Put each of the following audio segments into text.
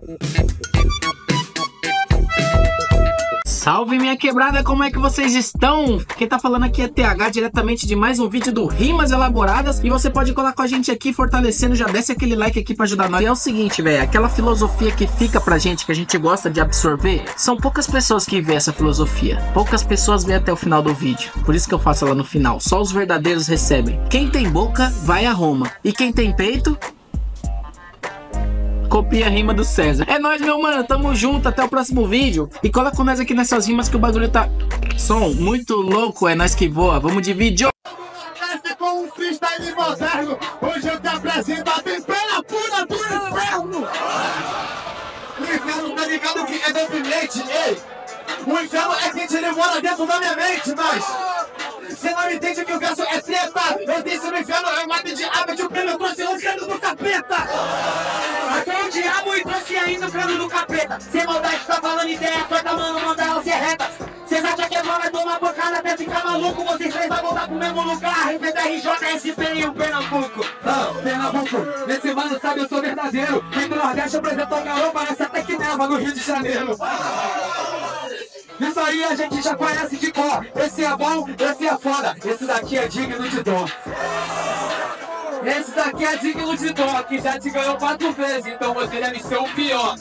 Salve minha quebrada, como é que vocês estão? Quem tá falando aqui é TH, diretamente de mais um vídeo do Rimas Elaboradas. E você pode colar com a gente aqui, fortalecendo, já desce aquele like aqui pra ajudar nós. E é o seguinte, velho, aquela filosofia que fica pra gente, que a gente gosta de absorver, são poucas pessoas que vê essa filosofia. Poucas pessoas vê até o final do vídeo. Por isso que eu faço ela no final, só os verdadeiros recebem. Quem tem boca, vai a Roma. E quem tem peito... copia a rima do César. É nóis, meu mano, tamo junto, até o próximo vídeo. E cola com nós aqui nessas rimas que o bagulho tá... som muito louco, é nós que voa, vamos de vídeo. Com um freestyle moderno, hoje eu te apresento a temperatura do inferno. O inferno tá ligado que é deprimente, ei. O inferno é quente, ele mora dentro da minha mente, mas... você não entende que o verso é treta. Eu disse no inferno, é uma de diabo, de um prêmio, eu trouxe o inferno do capeta. Aqui é o diabo e trouxe ainda o inferno do capeta. Sem maldade, tá falando ideia, torta, mano, manda ela ser reta. Cês acham que é bom, vai tomar pancada até ficar maluco. Vocês três vai voltar pro mesmo lugar, RJ, SP e o Pernambuco. Pernambuco, esse mano sabe, eu sou verdadeiro. Quem do Nordeste apresentou o calor, parece até que neva no Rio de Janeiro. Isso aí a gente já conhece de cor. Esse é bom, esse é foda. Esse daqui é digno de dó. Esse daqui é digno de dó, que já te ganhou 4 vezes, então você deve ser o pior.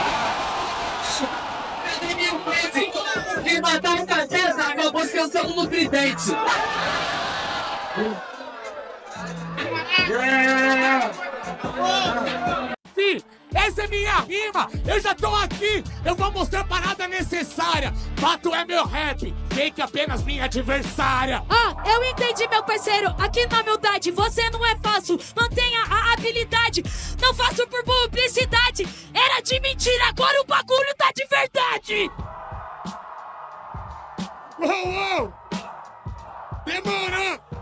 Cadê mil vezes? Quem matar um cabeça acabou sendo no tridente. Sim, essa é minha rima, eu já tô aqui, eu vou mostrar a parada necessária. Fato é meu rap, fake apenas minha adversária. Ah, eu entendi, meu parceiro, aqui na humildade você não é fácil, mantenha a habilidade. Não faço por publicidade, era de mentira, agora o bagulho tá de verdade. Uou! Demora!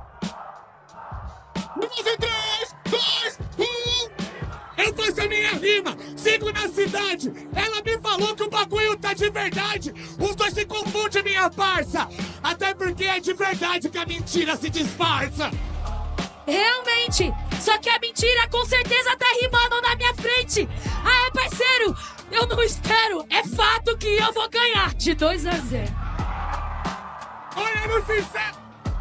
Vamos em 3, 2, 1... eu faço a minha rima, sigo na cidade. Ela me falou que o bagulho tá de verdade. Os dois se confundem, minha parça. Até porque é de verdade que a mentira se disfarça. Realmente, só que a mentira com certeza tá rimando na minha frente. Ah, é parceiro, eu não espero, é fato que eu vou ganhar de 2-0. Olha no sincero.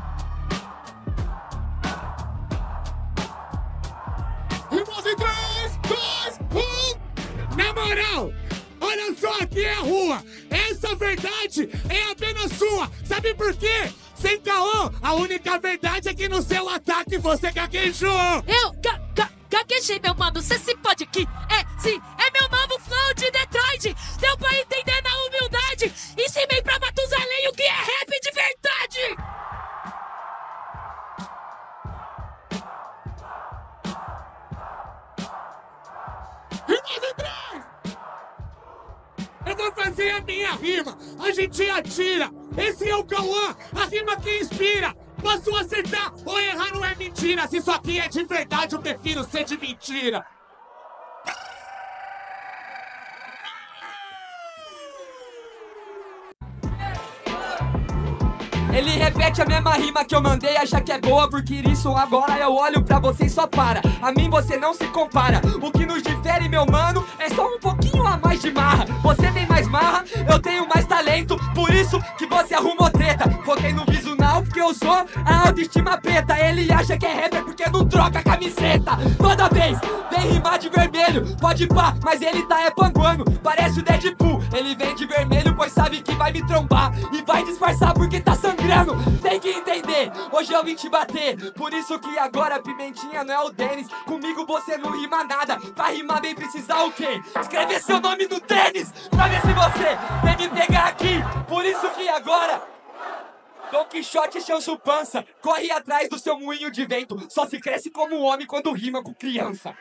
Vamos em 3, 2, 1... na moral, olha só, aqui é a rua. Essa verdade é apenas sua. Sabe por quê? Sem caô, a única verdade é que no seu ataque você gaguejou. Eu gaguejei, meu mano, cê se pode que sim, é meu novo flow de Detroit. Deu pra entender na humildade. Ensinei pra Matusalém o que é rap de verdade. Eu vou fazer a minha rima, a gente atira. Esse é o Cauã, a rima que inspira. Posso acertar ou errar, não é mentira. Se isso aqui é de verdade, eu prefiro ser de mentira. Ele repete a mesma rima que eu mandei, acha que é boa, porque isso agora eu olho pra você e só para. A mim você não se compara. O que nos difere, meu mano, é só um pouquinho a mais de marra. Você tem mais marra, eu tenho mais talento, por isso que você arrumou treta. Foquei no visual porque eu sou a autoestima preta. Ele acha que é rapper porque não troca a camiseta. Toda vez vem rimar de vermelho, pode pá, mas ele tá panguando. Parece o Deadpool, ele vem de vermelho pois sabe que vai me trombar e vai disfarçar porque tá sangrando. Tem que entender, hoje eu vim te bater. Por isso que agora Pimentinha não é o Denis. Comigo você não rima nada, pra rimar bem precisar o quê? Escrever seu nome no tênis, pra ver se você vem me pegar aqui. Por isso que agora Don Quixote chança pança, corre atrás do seu moinho de vento. Só se cresce como homem quando rima com criança.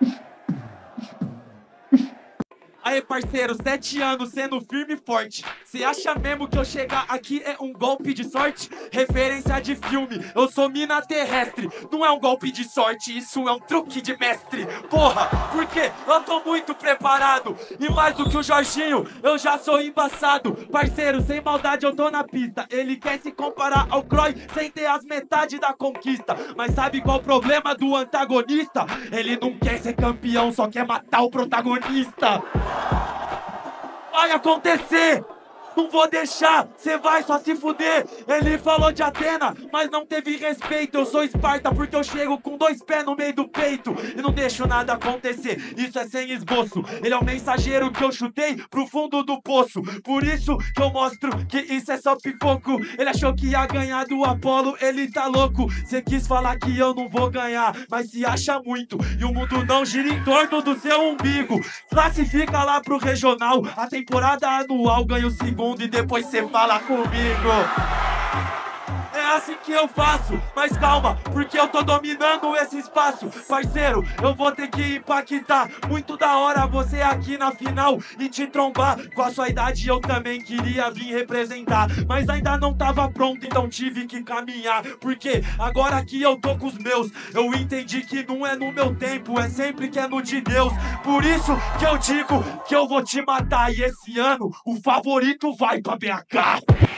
Aí, parceiro, 7 anos sendo firme e forte. Cê acha mesmo que eu chegar aqui é um golpe de sorte? Referência de filme, eu sou mina terrestre. Não é um golpe de sorte, isso é um truque de mestre. Porra, porque eu tô muito preparado. E mais do que o Jorginho, eu já sou embaçado. Parceiro, sem maldade eu tô na pista. Ele quer se comparar ao Croy sem ter as metades da conquista. Mas sabe qual o problema do antagonista? Ele não quer ser campeão, só quer matar o protagonista. Vai acontecer! Não vou deixar, cê vai só se fuder. Ele falou de Atena, mas não teve respeito. Eu sou Esparta porque eu chego com 2 pés no meio do peito e não deixo nada acontecer, isso é sem esboço. Ele é o mensageiro que eu chutei pro fundo do poço. Por isso que eu mostro que isso é só pipoco. Ele achou que ia ganhar do Apolo, ele tá louco. Cê quis falar que eu não vou ganhar, mas se acha muito. E o mundo não gira em torno do seu umbigo. Classifica lá pro regional, a temporada anual ganha o segundo e depois cê fala comigo. É assim que eu faço, mas calma, porque eu tô dominando esse espaço. Parceiro, eu vou ter que impactar. Muito da hora você aqui na final e te trombar. Com a sua idade eu também queria vir representar, mas ainda não tava pronto, então tive que caminhar. Porque agora que eu tô com os meus, eu entendi que não é no meu tempo, é sempre que é no de Deus. Por isso que eu digo que eu vou te matar. E esse ano o favorito vai pra BH.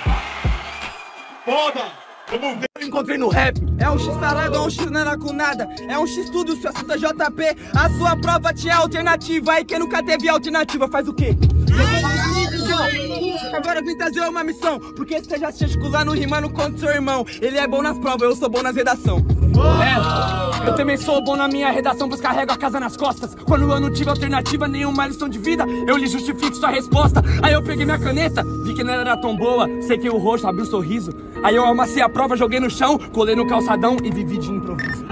Foda! Eu encontrei no rap. É um X tarado, é um X nada com nada. É um X tudo, seu assunto é JP. A sua prova tinha alternativa. Aí quem nunca teve alternativa faz o quê? Agora vim trazer uma missão, porque você já gesticulando, rimando contra seu irmão. Ele é bom nas provas, eu sou bom nas redação. É, eu também sou bom na minha redação, pois carrego a casa nas costas. Quando eu não tive alternativa, nenhuma lição de vida, eu lhe justifico sua resposta. Aí eu peguei minha caneta, vi que não era tão boa, sequei o rosto, abri o sorriso. Aí eu amassei a prova, joguei no chão, colei no calçadão e vivi de improviso.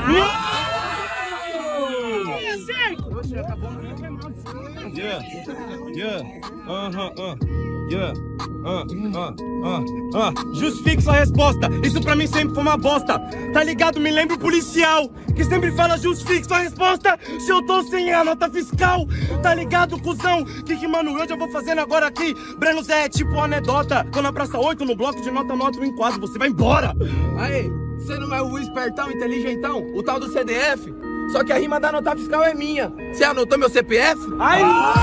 Justifique sua resposta, isso pra mim sempre foi uma bosta. Tá ligado? Me lembro o policial que sempre fala justifique sua resposta se eu tô sem a nota fiscal. Tá ligado, cuzão? Que mano, eu já vou fazendo agora aqui. Breno Zé é tipo anedota. Tô na praça 8, no bloco de nota 1 em quadro, você vai embora. Aí, você não é o espertão, inteligentão? O tal do CDF? Só que a rima da nota fiscal é minha. Você anotou meu CPF? Ai!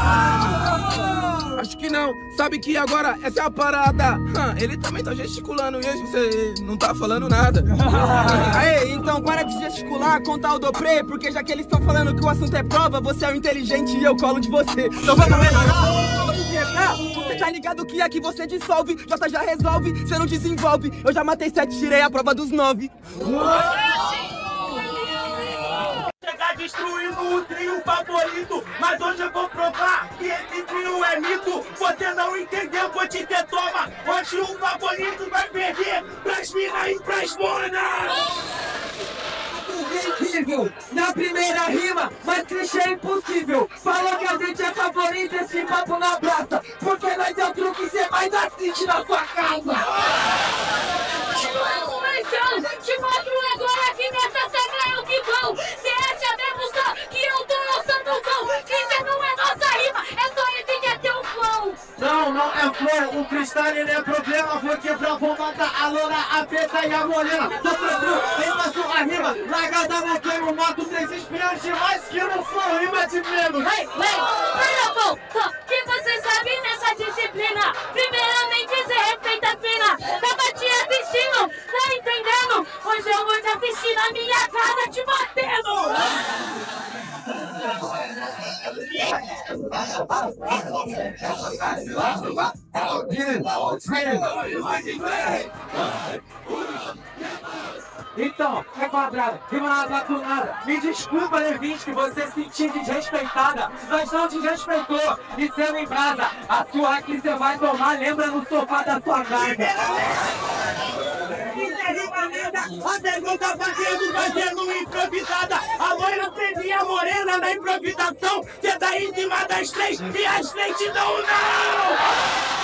Acho que não. Sabe que agora essa é a parada. Ele também tá gesticulando e você não tá falando nada. Aí, então para de gesticular, contar o doprê, porque já que eles estão falando que o assunto é prova, você é o inteligente e eu colo de você. Então vamos melhorar. Você tá ligado que aqui você dissolve, Jota já resolve, você não desenvolve. Eu já matei 7, tirei a prova dos 9. Chegar destruindo o trio favorito, mas hoje eu vou provar que esse trio é mito. Você não entendeu, vou te ter toma. Hoje o favorito vai perder pras minas e pras monas. Incrível, na primeira rima, mas clichê impossível. Falou que a gente é favorito, esse papo na praça, porque nós é o truque que cê mais assiste na sua casa. Te mostro agora que nessa cena é o que vão. Cê acha mesmo só que eu tô lançando o vão? Que cê não é nossa rima, é só esse que é teu flow. Não é flow, o freestyle não é problema. Vou quebrar, vou matar a loura, a preta e a morena. Tô tranquilo, eu faço a rima. Largada no queimo, mato 3 espiões demais que no flow rima de menos. Pera, só que você sabe nessa disciplina. Primeiramente cê respeita a fina. Tava te assistindo, tá entendendo? Hoje eu vou te assistir na minha casa te batendo. Então, é quadrado, rima nada com nada. Me desculpa, Levinsky, você se sentir desrespeitada. Nós não desrespeitou, e sendo em brasa. A sua aqui você vai tomar, lembra no sofá da sua casa. A pergunta fazendo improvisada. A loira prendia a morena na improvisação. Cê tá em cima das 3 e as 3 te dão não!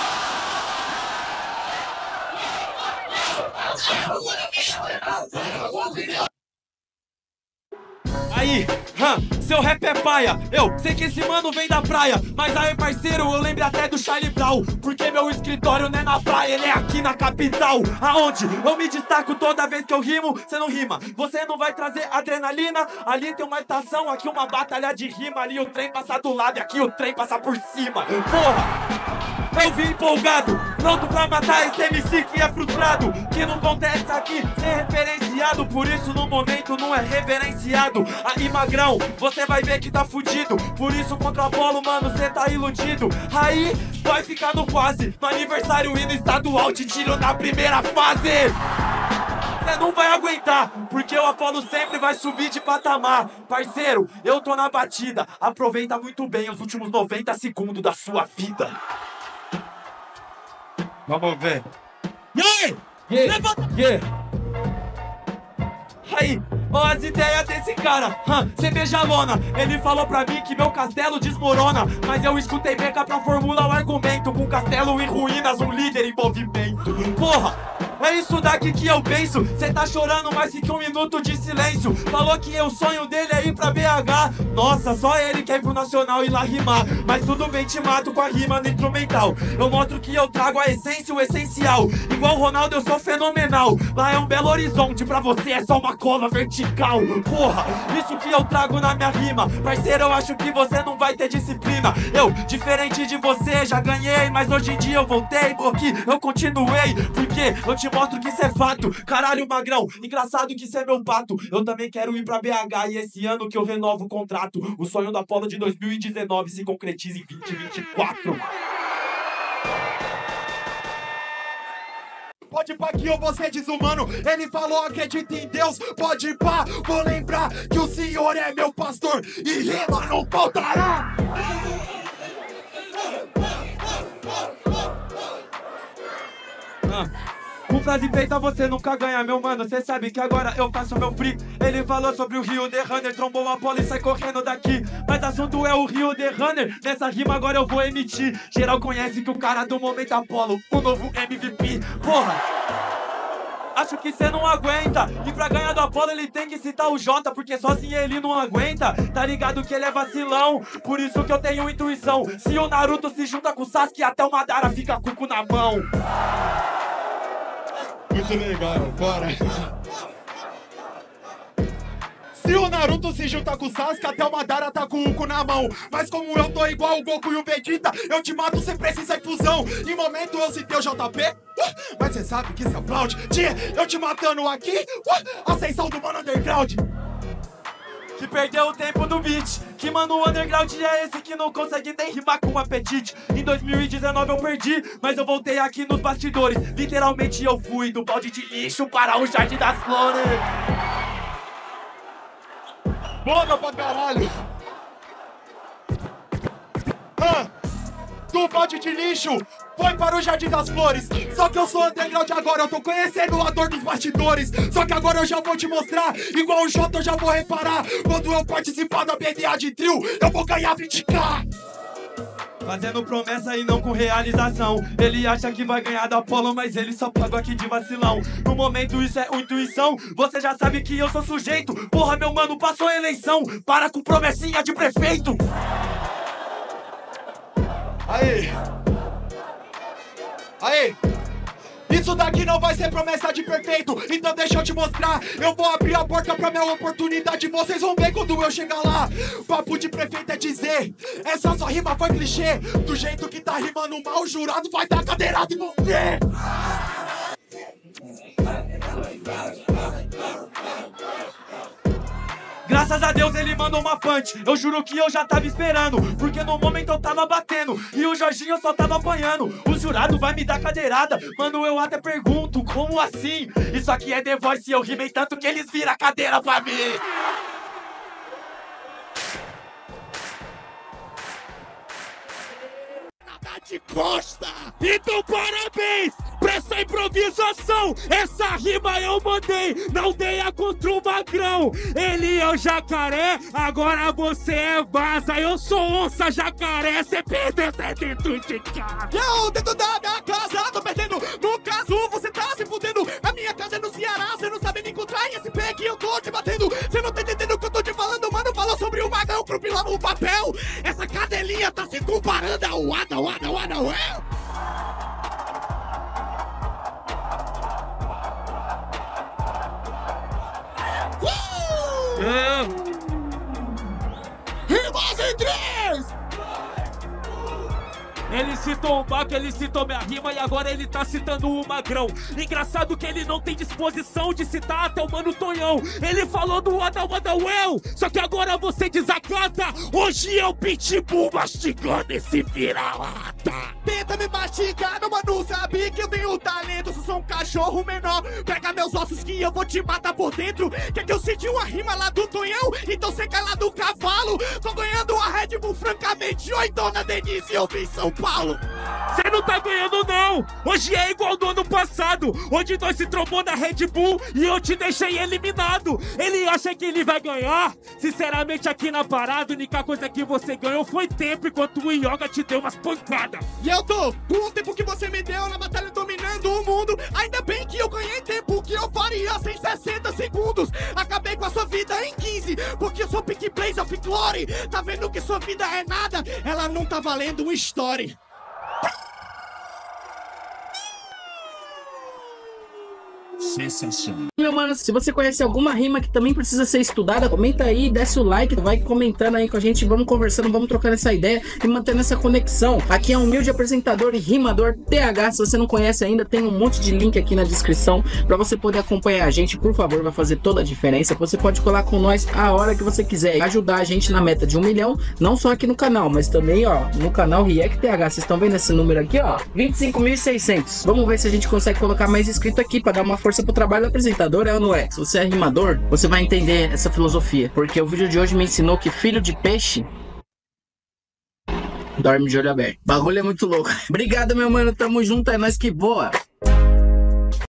Aí, seu rap é paia. Eu sei que esse mano vem da praia, mas aí, parceiro, eu lembro até do Charlie Brown, porque meu escritório não é na praia, ele é aqui na capital. Aonde eu me destaco toda vez que eu rimo, você não rima. Você não vai trazer adrenalina. Ali tem uma estação, aqui uma batalha de rima. Ali o trem passa do lado e aqui o trem passa por cima. Porra, eu vim empolgado, pronto pra matar esse MC que é frustrado, que não acontece aqui ser referenciado, por isso no momento não é reverenciado. Aí, magrão, você vai ver que tá fudido, por isso contra o Apolo, mano, cê tá iludido. Aí, vai ficar no quase, no aniversário e no estadual te tiro na primeira fase. Cê não vai aguentar, porque o Apolo sempre vai subir de patamar. Parceiro, eu tô na batida, aproveita muito bem os últimos 90 segundos da sua vida. Vamos ver. Levanta! Aí, ó as ideias desse cara, cê bejalona. Ele falou pra mim que meu castelo desmorona, mas eu escutei Meca pra formular o argumento. Com castelo em ruínas, um líder em movimento. Porra, é isso daqui que eu penso. Cê tá chorando, mas fique um minuto de silêncio. Falou que o sonho dele é ir pra BH. Nossa, só ele quer ir pro Nacional e lá rimar. Mas tudo bem, te mato com a rima no instrumental. Eu mostro que eu trago a essência, o essencial. Igual o Ronaldo, eu sou fenomenal. Lá é um Belo Horizonte, pra você é só uma cola vertical. Porra, isso que eu trago na minha rima. Parceiro, eu acho que você não vai ter disciplina. Eu, diferente de você, já ganhei, mas hoje em dia eu voltei, aqui eu continuei, porque eu te mostro que isso é fato. Caralho, magrão, engraçado que isso é meu pato. Eu também quero ir pra BH e esse ano que eu renovo o contrato. O sonho da Apolo de 2019 se concretiza em 2024. Pode pá que eu vou ser desumano. Ele falou acredita em Deus. Pode pá, vou lembrar que o Senhor é meu pastor e rima não faltará. Com frase feita você nunca ganha, meu mano. Cê sabe que agora eu faço meu free. Ele falou sobre o Rio de Runner, trombou a bola e sai correndo daqui. Mas assunto é o Rio de Runner. Nessa rima agora eu vou emitir. Geral conhece que o cara do momento Apolo, o novo MVP. Porra, acho que cê não aguenta. E pra ganhar do Apolo ele tem que citar o Jota, porque sozinho ele não aguenta. Tá ligado que ele é vacilão, por isso que eu tenho intuição. Se o Naruto se junta com o Sasuke, até o Madara fica com o cu na mão. Muito legal, bora. Se o Naruto se junta com o Sasuke, até o Madara tá com o cu na mão. Mas como eu tô igual o Goku e o Vegeta, eu te mato sem precisar de fusão. Em momento eu citei o JP, mas cê sabe que isso aplaude. Tia, eu te matando aqui, ascensão do mano underground. Que perdeu o tempo do beat. Que mano, o underground é esse que não consegue nem rimar com apetite. Em 2019 eu perdi, mas eu voltei aqui nos bastidores. Literalmente eu fui do balde de lixo para o Jardim das Flores. Bora pra caralho. Do balde de lixo foi para o Jardim das Flores. Só que eu sou underground agora, eu tô conhecendo a dor dos bastidores. Só que agora eu já vou te mostrar, igual o Jota eu já vou reparar. Quando eu participar da BDA de trio, eu vou ganhar 20k. Fazendo promessa e não com realização. Ele acha que vai ganhar da Apolo, mas ele só paga aqui de vacilão. No momento isso é intuição, você já sabe que eu sou sujeito. Porra, meu mano, passou a eleição, para com promessinha de prefeito. Aí. Isso daqui não vai ser promessa de perfeito, então deixa eu te mostrar. Eu vou abrir a porta pra minha oportunidade, vocês vão ver quando eu chegar lá. Papo de prefeito é dizer, essa sua rima foi clichê. Do jeito que tá rimando mal, o jurado vai dar cadeirada em você. Graças a Deus ele mandou uma punch. Eu juro que eu já tava esperando, porque no momento eu tava batendo e o Jorginho só tava apanhando. O jurado vai me dar cadeirada. Mano, eu até pergunto, como assim? Isso aqui é The Voice e eu rimei tanto que eles viram a cadeira pra mim. De costa. Então parabéns pra essa improvisação. Essa rima eu mandei na aldeia contra o magrão. Ele é o jacaré, agora você é vaza. Eu sou onça, jacaré, cê perdeu dentro de casa. Eu dentro da minha casa, tô perdendo. No caso, você tá se fudendo. A minha casa é no Ceará, cê não sabe me encontrar em SP que eu tô te batendo. Cê não tá entendendo o que eu tô te falando, estrupila no papel. Essa cadelinha tá se comparando ao Ada Well. Rimas em 3! Ele citou o Baco, ele citou minha rima e agora ele tá citando o Magrão. Engraçado que ele não tem disposição de citar até o Mano Tonhão. Ele falou do Ada Well, só que agora você desacata. Hoje é o Pitbull mastigando esse vira-lata. Tenta me mastigar, meu mano, sabe que eu tenho talento. Se sou um cachorro menor, pega meus ossos que eu vou te matar por dentro. Quer que eu cite uma rima lá do Tonhão? Então você cai lá do cavalo. Tô ganhando a Red Bull, francamente. Oi, dona Denise, eu vim em São Paulo. Você não tá ganhando não. Hoje é igual do ano passado, onde nós se trombou na Red Bull e eu te deixei eliminado. Ele acha que ele vai ganhar? Sinceramente, aqui na parada, a única coisa que você ganhou foi tempo, enquanto o Yoga te deu umas pancadas. E eu tô com o tempo que você me deu na batalha dominando o mundo. Ainda bem que eu ganhei tempo, que eu faria sem 60 segundos. Acabei com a sua vida em 15, porque eu sou Pick Blaze of Glory. Tá vendo que sua vida é nada? Ela não tá valendo um story. Sensacional. Meu mano, se você conhece alguma rima que também precisa ser estudada, comenta aí, desce o like, vai comentando aí com a gente, vamos conversando, vamos trocando essa ideia e mantendo essa conexão. Aqui é um humilde apresentador e rimador TH. Se você não conhece ainda, tem um monte de link aqui na descrição pra você poder acompanhar a gente, por favor, vai fazer toda a diferença. Você pode colar com nós a hora que você quiser, ajudar a gente na meta de 1 milhão, não só aqui no canal, mas também, ó, no canal React TH. Vocês estão vendo esse número aqui, ó, 25.600. Vamos ver se a gente consegue colocar mais inscrito aqui pra dar uma força pro trabalho do apresentador, é ou não é? Se você é rimador, você vai entender essa filosofia, porque o vídeo de hoje me ensinou que filho de peixe dorme de olho aberto. Bagulho é muito louco. Obrigado, meu mano, tamo junto, é nóis que voa.